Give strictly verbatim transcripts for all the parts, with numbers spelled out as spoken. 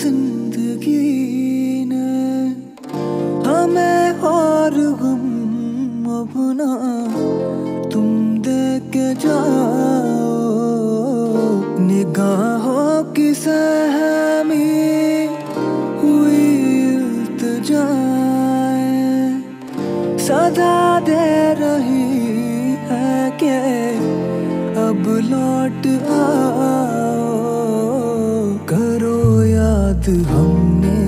जिंदगी ने हमें और गम अपना तुम दे के जाओ। निगाहों की सहमी हुई इल्तिजाएं सदा दे रही है कि अब लौट आओ। करो याद हमने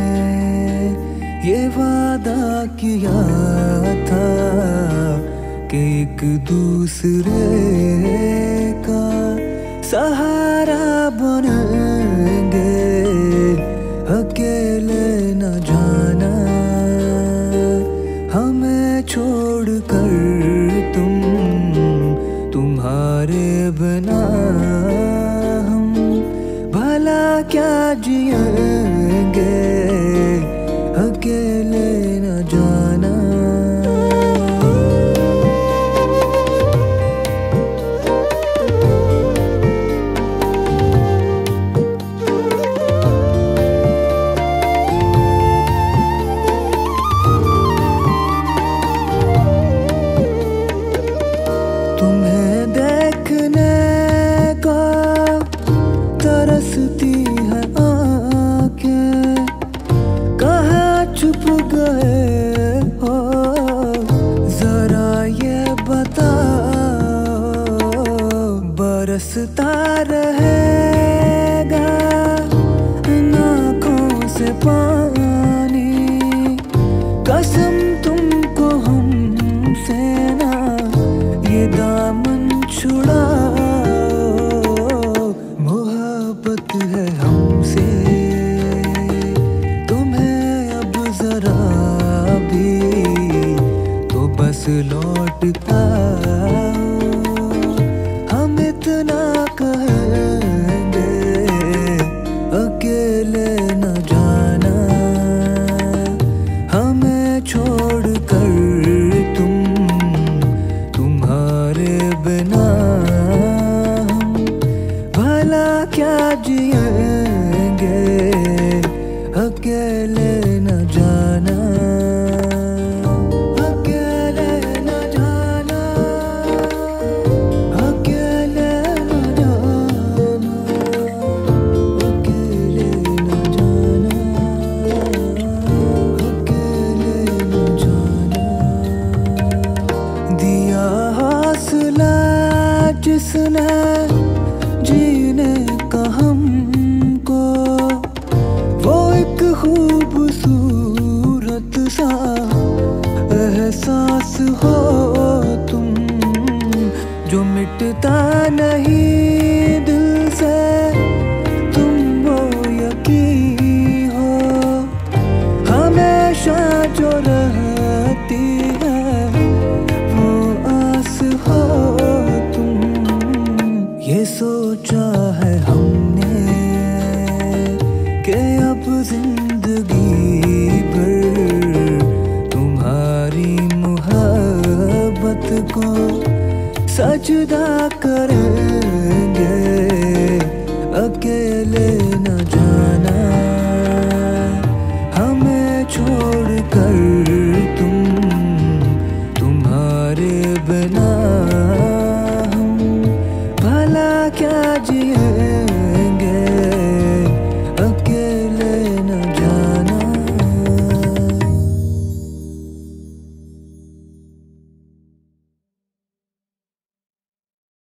ये वादा किया था कि एक दूसरे का सहारा बनेंगे। अकेले न जाना हमें छोड़ कर तुम, तुम्हारे बिना हम भला क्या जिएंगे। अकेले न जाना तुम्हें देखने का तरसती है आँखें। कहाँ छुप गए हो जरा ये बताओ। बरसता रहेगा आँखों से पानी, कसम तुमको हमसे ना ये दामन छुड़ाओ। मोहब्बत है हमसे तुम्हें अब जरा भी, तो बस लौट आओ। हम इतना कहेंगे अकेले न जाना हमें छोड़ कर तुम, तुम्हारे बिना हम भला क्या जिएंगे। अकेले न जाना, अकेले न जाना, अकेले न जाना, अकेले न जाना, अकेले न जाना। दिया हौसला जिसने जीने का हमको, वो एक खूबसूरत सा एहसास हो तुम, जो मिटता नहीं दिल से। तुम वो यकीन हो हमेशा जो रहती है, वो आस हो तुम। ये सोचा है हमने कि अब जिंदगी भर तुम्हारी मोहब्बत को सजदा करेंगे।